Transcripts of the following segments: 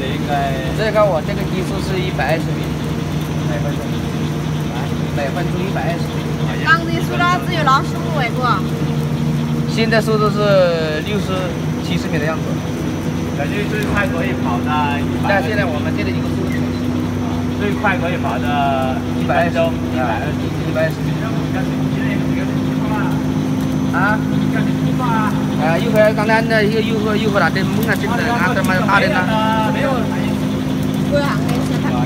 这应该这个我这个基数是120米，每分钟，每分钟120米。 刚的速度只有65位过。 现在速度是60、70米的样子。 感觉最快可以跑的100。 但现在我们这里一个速度最快可以跑的120钟，120米。 啊？一会儿刚才那又和他的猛啊，真的拿这么大的呢？ 没有。 不让那些他。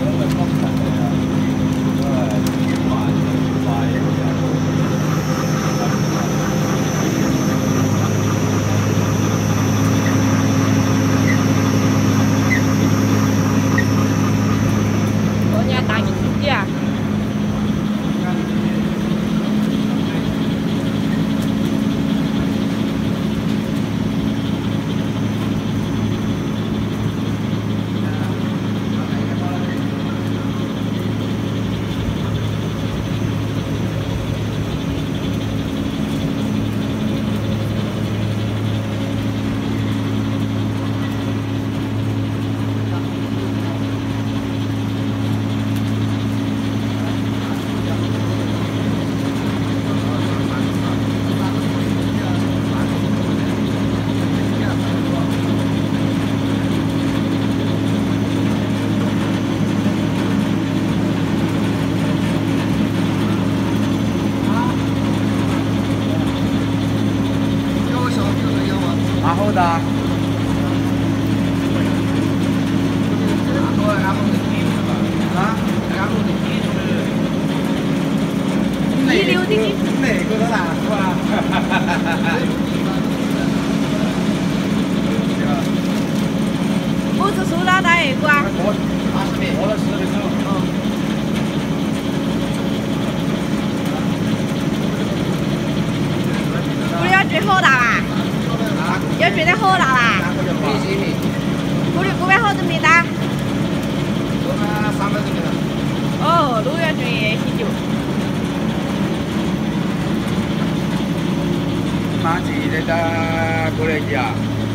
然后的。 一流的。 哪个都打是吧？ 我是苏老大爷瓜。 过80米，过了10米之后。 不是要追好大啦？要追得好大啦 ？50米。 估计500好多米的。 我们300多米了。 哦，路要追很久。 马吉那个过来机啊。